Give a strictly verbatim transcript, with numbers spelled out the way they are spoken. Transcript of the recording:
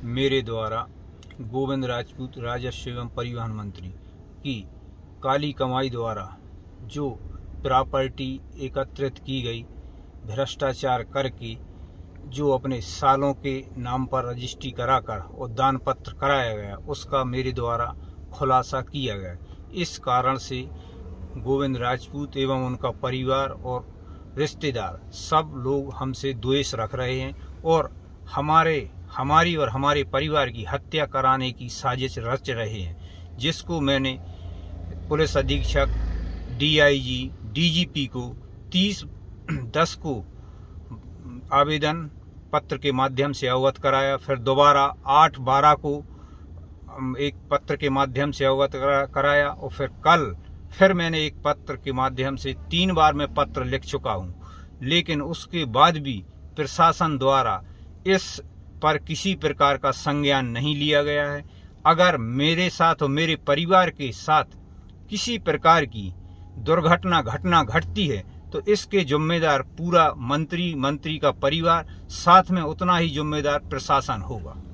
मेरे द्वारा गोविंद राजपूत राजस्व एवं परिवहन मंत्री की काली कमाई द्वारा जो प्रॉपर्टी एकत्रित की गई, भ्रष्टाचार करके जो अपने सालों के नाम पर रजिस्ट्री कराकर और दान पत्र कराया गया, उसका मेरे द्वारा खुलासा किया गया। इस कारण से गोविंद राजपूत एवं उनका परिवार और रिश्तेदार सब लोग हमसे द्वेष रख रहे हैं और हमारे हमारी और हमारे परिवार की हत्या कराने की साजिश रच रहे हैं, जिसको मैंने पुलिस अधीक्षक, डीआईजी, डीजीपी को तीस दस को आवेदन पत्र के माध्यम से अवगत कराया। फिर दोबारा आठ बारह को एक पत्र के माध्यम से अवगत कराया और फिर कल फिर मैंने एक पत्र के माध्यम से तीन बार मैं पत्र लिख चुका हूं, लेकिन उसके बाद भी प्रशासन द्वारा इस पर किसी प्रकार का संज्ञान नहीं लिया गया है। अगर मेरे साथ और मेरे परिवार के साथ किसी प्रकार की दुर्घटना घटना घटती है तो इसके जिम्मेदार पूरा मंत्री मंत्री का परिवार, साथ में उतना ही जिम्मेदार प्रशासन होगा।